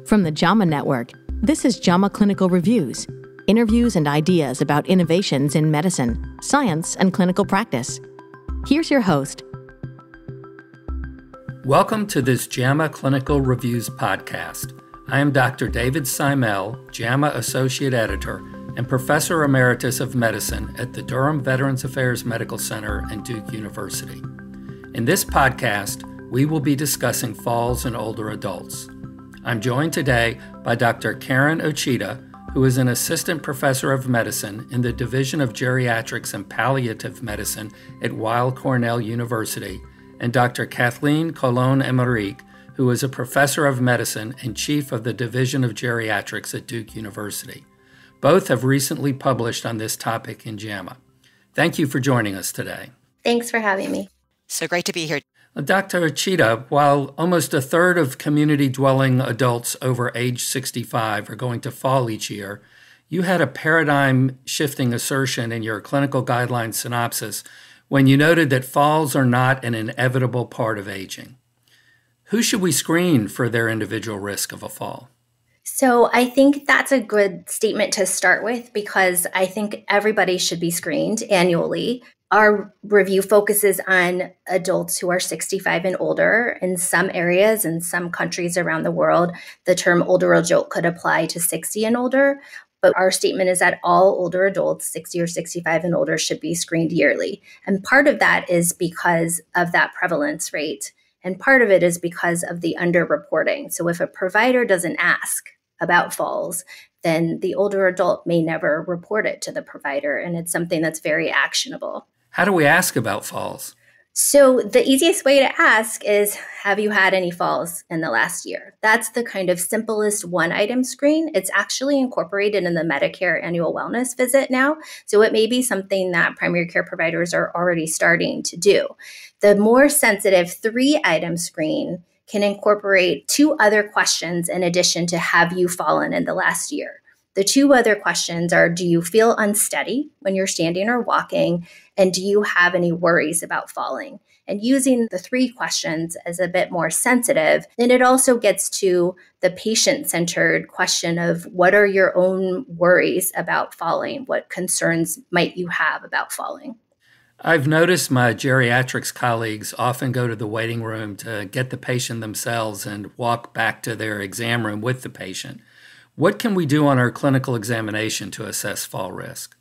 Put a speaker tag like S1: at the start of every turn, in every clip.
S1: From the JAMA Network, this is JAMA Clinical Reviews, interviews and ideas about innovations in medicine, science, and clinical practice. Here's your host.
S2: Welcome to this JAMA Clinical Reviews podcast. I am Dr. David Simel, JAMA Associate Editor and Professor Emeritus of Medicine at the Durham Veterans Affairs Medical Center and Duke University. In this podcast, we will be discussing falls in older adults. I'm joined today by Dr. Karin Ouchida, who is an Assistant Professor of Medicine in the Division of Geriatrics and Palliative Medicine at Weill-Cornell University, and Dr. Cathleen Colon-Emeric, who is a Professor of Medicine and Chief of the Division of Geriatrics at Duke University. Both have recently published on this topic in JAMA. Thank you for joining us today.
S3: Thanks for having me.
S4: So great to be here.
S2: Dr. Ouchida, while almost a third of community-dwelling adults over age 65 are going to fall each year, you had a paradigm-shifting assertion in your clinical guideline synopsis when you noted that falls are not an inevitable part of aging. Who should we screen for their individual risk of a fall?
S3: So I think that's a good statement to start with because I think everybody should be screened annually. Our review focuses on adults who are 65 and older. In some areas, in some countries around the world, the term older adult could apply to 60 and older. But our statement is that all older adults, 60 or 65 and older, should be screened yearly. And part of that is because of that prevalence rate. And part of it is because of the underreporting. So if a provider doesn't ask about falls, then the older adult may never report it to the provider. And it's something that's very actionable.
S2: How do we ask about falls?
S3: So the easiest way to ask is, have you had any falls in the last year? That's the kind of simplest one-item screen. It's actually incorporated in the Medicare annual wellness visit now. So it may be something that primary care providers are already starting to do. The more sensitive three-item screen can incorporate two other questions in addition to have you fallen in the last year. The two other questions are, do you feel unsteady when you're standing or walking? And do you have any worries about falling? And using the three questions as a bit more sensitive, then it also gets to the patient-centered question of what are your own worries about falling? What concerns might you have about falling?
S2: I've noticed my geriatrics colleagues often go to the waiting room to get the patient themselves and walk back to their exam room with the patient. What can we do on our clinical examination to assess fall risk?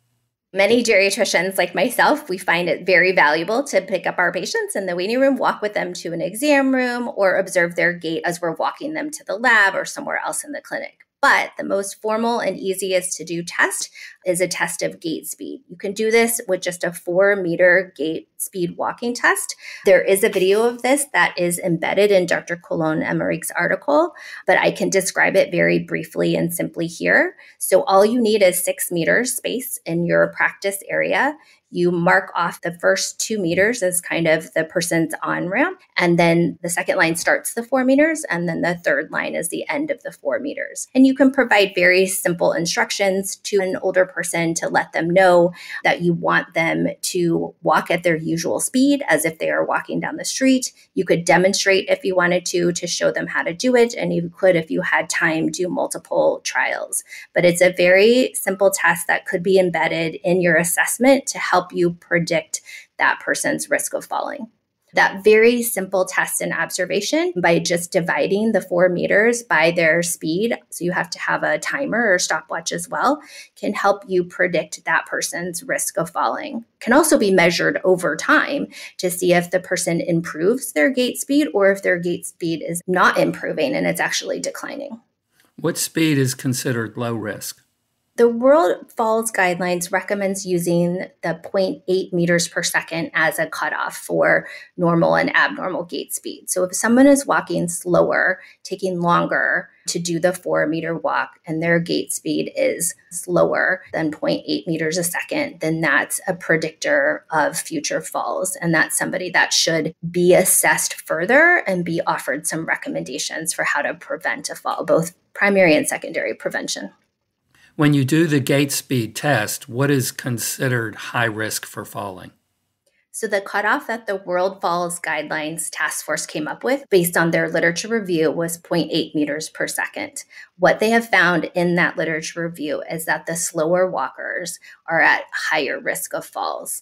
S3: Many geriatricians like myself, we find it very valuable to pick up our patients in the waiting room, walk with them to an exam room, or observe their gait as we're walking them to the lab or somewhere else in the clinic. But the most formal and easiest to do test is a test of gait speed. You can do this with just a 4-meter gait speed walking test. There is a video of this that is embedded in Dr. Colon-Emeric's article, but I can describe it very briefly and simply here. So all you need is 6 meters space in your practice area. You mark off the first 2 meters as kind of the person's on-ramp, and then the second line starts the 4 meters, and then the third line is the end of the 4 meters. And you can provide very simple instructions to an older person to let them know that you want them to walk at their usual speed as if they are walking down the street. You could demonstrate if you wanted to show them how to do it, and you could, if you had time, do multiple trials. But it's a very simple test that could be embedded in your assessment to help you predict that person's risk of falling. That very simple test and observation by just dividing the 4 meters by their speed, so you have to have a timer or stopwatch as well, can help you predict that person's risk of falling. Can also be measured over time to see if the person improves their gait speed or if their gait speed is not improving and it's actually declining.
S2: What speed is considered low risk?
S3: The World Falls Guidelines recommends using the 0.8 meters per second as a cutoff for normal and abnormal gait speed. So if someone is walking slower, taking longer to do the 4-meter walk, and their gait speed is slower than 0.8 meters a second, then that's a predictor of future falls. And that's somebody that should be assessed further and be offered some recommendations for how to prevent a fall, both primary and secondary prevention.
S2: When you do the gait speed test, what is considered high risk for falling?
S3: So the cutoff that the World Falls Guidelines Task Force came up with based on their literature review was 0.8 meters per second. What they have found in that literature review is that the slower walkers are at higher risk of falls.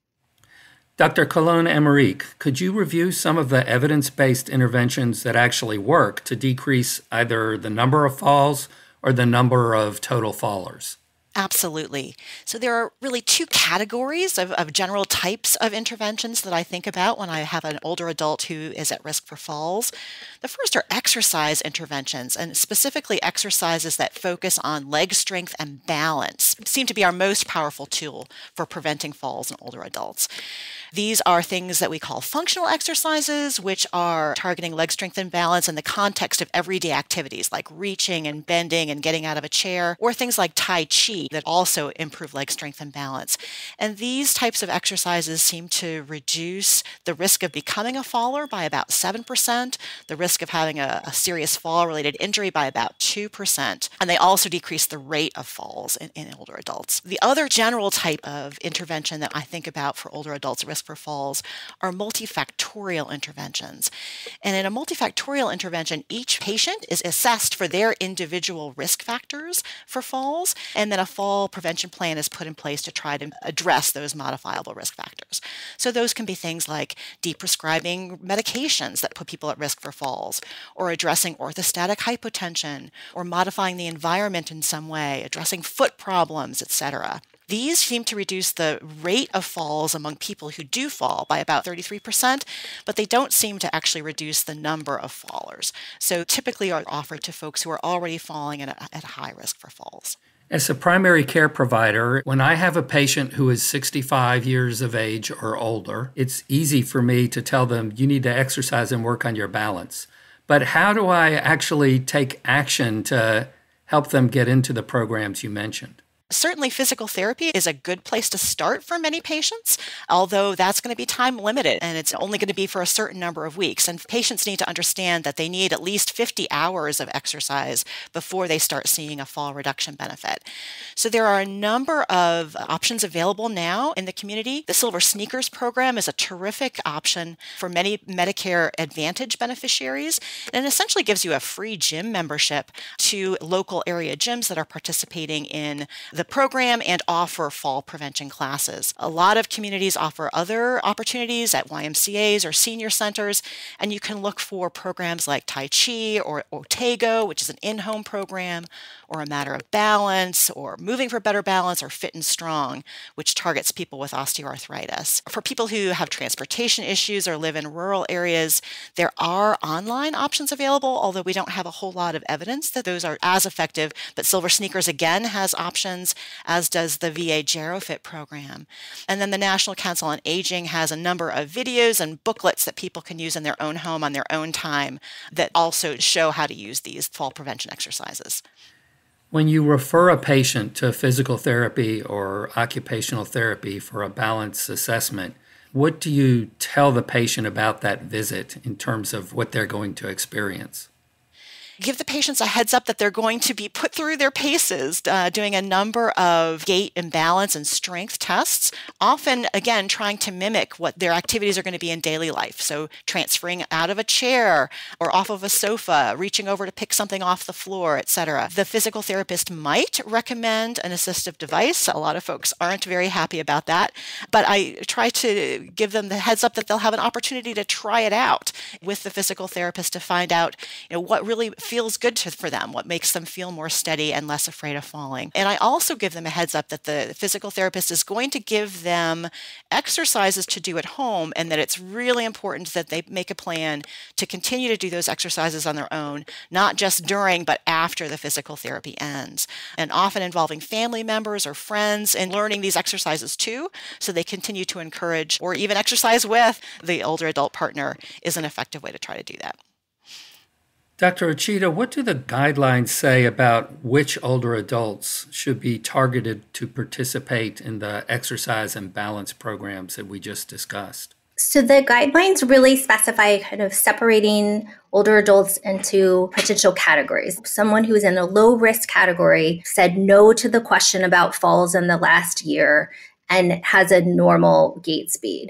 S2: Dr. Colon-Emeric, could you review some of the evidence-based interventions that actually work to decrease either the number of falls or the number of total fallers?
S4: Absolutely. So there are really two categories of general types of interventions that I think about when I have an older adult who is at risk for falls. The first are exercise interventions, and specifically exercises that focus on leg strength and balance seem to be our most powerful tool for preventing falls in older adults. These are things that we call functional exercises, which are targeting leg strength and balance in the context of everyday activities like reaching and bending and getting out of a chair, or things like Tai Chi that also improve leg strength and balance. And these types of exercises seem to reduce the risk of becoming a faller by about 7%, the risk of having a serious fall-related injury by about 2%, and they also decrease the rate of falls in older adults. The other general type of intervention that I think about for older adults at risk for falls are multifactorial interventions. And in a multifactorial intervention, each patient is assessed for their individual risk factors for falls, and then a fall prevention plan is put in place to try to address those modifiable risk factors. So those can be things like deprescribing medications that put people at risk for falls, or addressing orthostatic hypotension, or modifying the environment in some way, addressing foot problems, etc. These seem to reduce the rate of falls among people who do fall by about 33%, but they don't seem to actually reduce the number of fallers. So typically are offered to folks who are already falling at high risk for falls.
S2: As a primary care provider, when I have a patient who is 65 years of age or older, it's easy for me to tell them, you need to exercise and work on your balance. But how do I actually take action to help them get into the programs you mentioned?
S4: Certainly, physical therapy is a good place to start for many patients, although that's going to be time limited and it's only going to be for a certain number of weeks. And patients need to understand that they need at least 50 hours of exercise before they start seeing a fall reduction benefit. So there are a number of options available now in the community. The Silver Sneakers program is a terrific option for many Medicare Advantage beneficiaries, and it essentially gives you a free gym membership to local area gyms that are participating in the program and offer fall prevention classes. A lot of communities offer other opportunities at YMCAs or senior centers, and you can look for programs like Tai Chi or Otego, which is an in-home program, or A Matter of Balance, or Moving for Better Balance, or Fit and Strong, which targets people with osteoarthritis. For people who have transportation issues or live in rural areas, there are online options available, although we don't have a whole lot of evidence that those are as effective. But Silver Sneakers, again, has options, as does the VA GeroFit program. And then the National Council on Aging has a number of videos and booklets that people can use in their own home on their own time that also show how to use these fall prevention exercises.
S2: When you refer a patient to physical therapy or occupational therapy for a balance assessment, what do you tell the patient about that visit in terms of what they're going to experience?
S4: Give the patients a heads up that they're going to be put through their paces, doing a number of gait and balance and strength tests, often, again, trying to mimic what their activities are going to be in daily life. So transferring out of a chair or off of a sofa, reaching over to pick something off the floor, etc. The physical therapist might recommend an assistive device. A lot of folks aren't very happy about that, but I try to give them the heads up that they'll have an opportunity to try it out with the physical therapist to find out, what really feels good for them, what makes them feel more steady and less afraid of falling. And I also give them a heads up that the physical therapist is going to give them exercises to do at home, and that it's really important that they make a plan to continue to do those exercises on their own, not just during, but after the physical therapy ends. And often involving family members or friends in learning these exercises too, so they continue to encourage or even exercise with the older adult partner is an effective way to try to do that.
S2: Dr. Ouchida, what do the guidelines say about which older adults should be targeted to participate in the exercise and balance programs that we just discussed?
S3: So the guidelines really specify kind of separating older adults into potential categories. Someone who's in a low risk category said no to the question about falls in the last year and has a normal gait speed.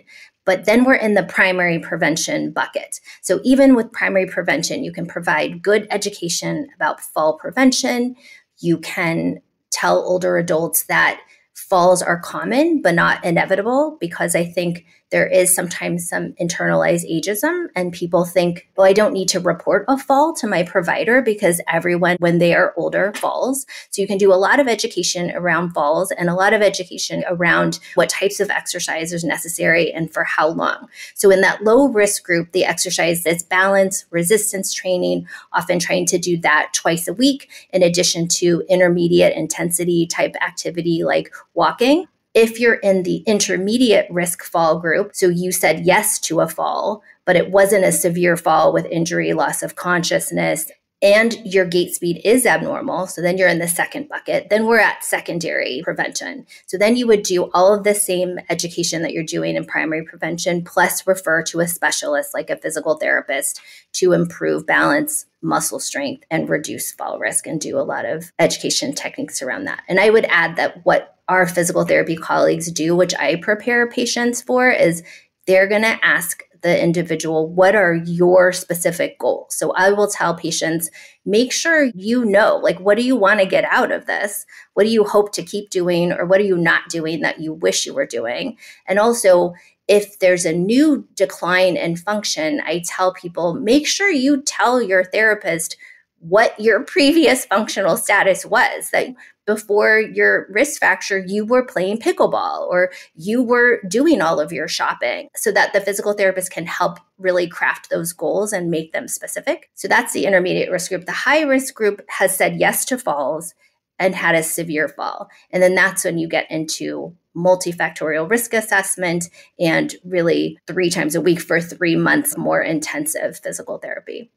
S3: But then we're in the primary prevention bucket. So even with primary prevention, you can provide good education about fall prevention. You can tell older adults that falls are common, but not inevitable, because I think there is sometimes some internalized ageism and people think, well, I don't need to report a fall to my provider because everyone, when they are older, falls. So you can do a lot of education around falls and a lot of education around what types of exercise is necessary and for how long. So in that low risk group, the exercise is balance, resistance training, often trying to do that twice a week, in addition to intermediate intensity type activity like walking. If you're in the intermediate risk fall group, so you said yes to a fall, but it wasn't a severe fall with injury, loss of consciousness, and your gait speed is abnormal, so then you're in the second bucket, then we're at secondary prevention. So then you would do all of the same education that you're doing in primary prevention, plus refer to a specialist like a physical therapist to improve balance, muscle strength, and reduce fall risk, and do a lot of education techniques around that. And I would add that what our physical therapy colleagues do, which I prepare patients for, is they're going to ask the individual, what are your specific goals? So I will tell patients, make sure you know, like, what do you want to get out of this? What do you hope to keep doing? Or what are you not doing that you wish you were doing? And also, if there's a new decline in function, I tell people, make sure you tell your therapist what your previous functional status was, that before your wrist fracture, you were playing pickleball or you were doing all of your shopping, so that the physical therapist can help really craft those goals and make them specific. So that's the intermediate risk group. The high risk group has said yes to falls and had a severe fall. And then that's when you get into multifactorial risk assessment and really 3 times a week for 3 months, more intensive physical therapy.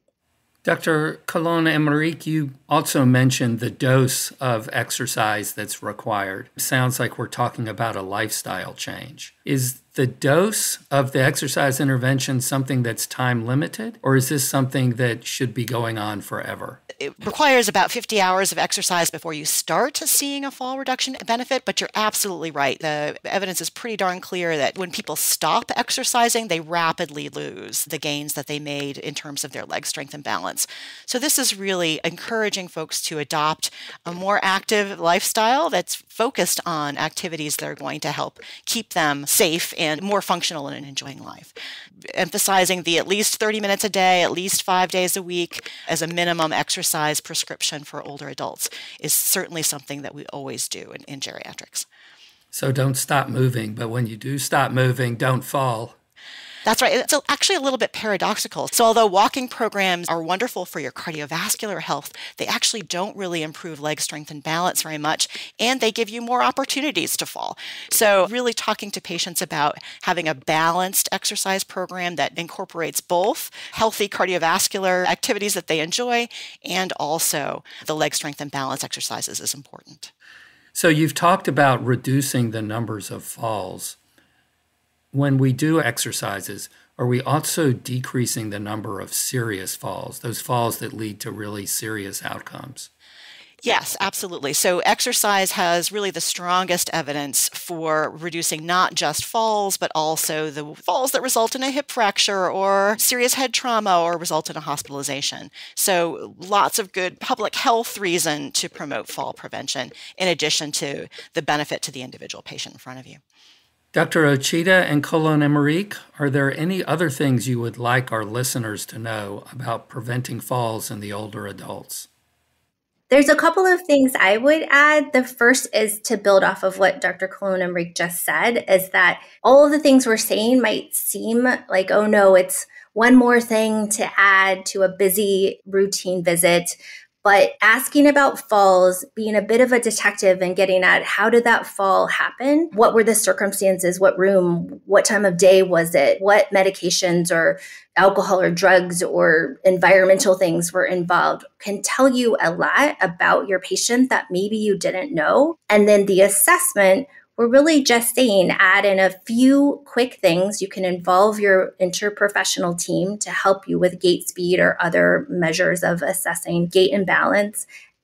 S2: Dr. Colon-Emeric, you also mentioned the dose of exercise that's required. It sounds like we're talking about a lifestyle change. Is the dose of the exercise intervention something that's time limited, or is this something that should be going on forever?
S4: It requires about 50 hours of exercise before you start seeing a fall reduction benefit, but you're absolutely right. The evidence is pretty darn clear that when people stop exercising, they rapidly lose the gains that they made in terms of their leg strength and balance. So this is really encouraging folks to adopt a more active lifestyle that's focused on activities that are going to help keep them safe and more functional and enjoying life. Emphasizing the at least 30 minutes a day, at least 5 days a week as a minimum exercise prescription for older adults is certainly something that we always do in geriatrics.
S2: So don't stop moving, but when you do stop moving, don't fall.
S4: That's right. It's actually a little bit paradoxical. So although walking programs are wonderful for your cardiovascular health, they actually don't really improve leg strength and balance very much, and they give you more opportunities to fall. So really talking to patients about having a balanced exercise program that incorporates both healthy cardiovascular activities that they enjoy and also the leg strength and balance exercises is important.
S2: So you've talked about reducing the numbers of falls. When we do exercises, are we also decreasing the number of serious falls, those falls that lead to really serious outcomes?
S4: Yes, absolutely. So exercise has really the strongest evidence for reducing not just falls, but also the falls that result in a hip fracture or serious head trauma or result in a hospitalization. So lots of good public health reason to promote fall prevention, in addition to the benefit to the individual patient in front of you.
S2: Dr. Ouchida and Colon-Emeric, are there any other things you would like our listeners to know about preventing falls in the older adults?
S3: There's a couple of things I would add. The first is to build off of what Dr. Colon-Emeric just said, is that all of the things we're saying might seem like, oh no, it's one more thing to add to a busy routine visit. But asking about falls, being a bit of a detective and getting at how did that fall happen? What were the circumstances? What room? What time of day was it? What medications or alcohol or drugs or environmental things were involved can tell you a lot about your patient that maybe you didn't know. And then the assessment, we're really just saying add in a few quick things. You can involve your interprofessional team to help you with gait speed or other measures of assessing gait and balance.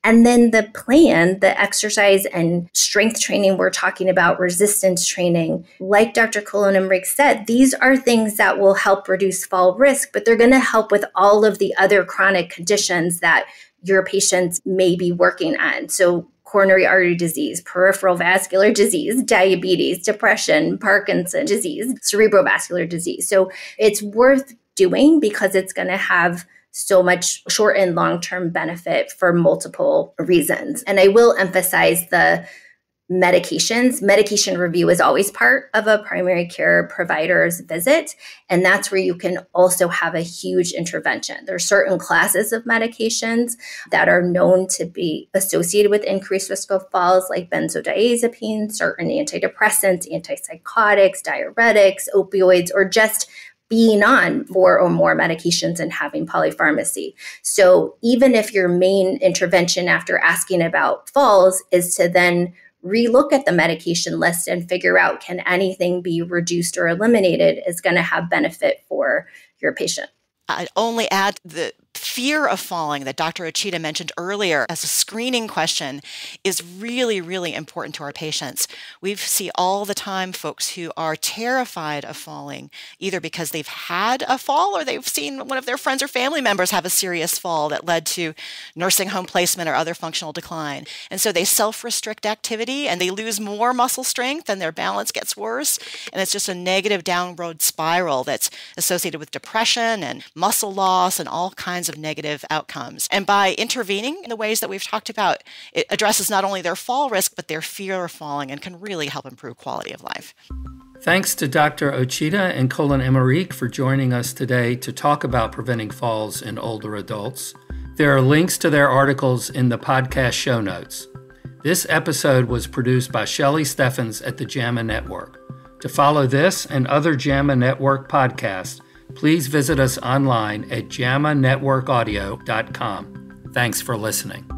S3: And then the plan, the exercise and strength training we're talking about, resistance training, like Dr. Colon-Emeric said, these are things that will help reduce fall risk, but they're going to help with all of the other chronic conditions that your patients may be working on. So coronary artery disease, peripheral vascular disease, diabetes, depression, Parkinson's disease, cerebrovascular disease. So it's worth doing because it's going to have so much short and long-term benefit for multiple reasons. And I will emphasize the medications. Medication review is always part of a primary care provider's visit. And that's where you can also have a huge intervention. There are certain classes of medications that are known to be associated with increased risk of falls, like benzodiazepines, certain antidepressants, antipsychotics, diuretics, opioids, or just being on 4 or more medications and having polypharmacy. So even if your main intervention after asking about falls is to then relook at the medication list and figure out, can anything be reduced or eliminated, is going to have benefit for your patient.
S4: I'd only add the fear of falling that Dr. Ouchida mentioned earlier as a screening question is really, really important to our patients. We see all the time folks who are terrified of falling, either because they've had a fall or they've seen one of their friends or family members have a serious fall that led to nursing home placement or other functional decline. And so they self-restrict activity and they lose more muscle strength and their balance gets worse. And it's just a negative downward spiral that's associated with depression and muscle loss and all kinds of negative outcomes. And by intervening in the ways that we've talked about, it addresses not only their fall risk, but their fear of falling and can really help improve quality of life.
S2: Thanks to Dr. Ouchida and Colon-Emeric for joining us today to talk about preventing falls in older adults. There are links to their articles in the podcast show notes. This episode was produced by Shelley Steffens at the JAMA Network. To follow this and other JAMA Network podcasts, please visit us online at jamanetworkaudio.com. Thanks for listening.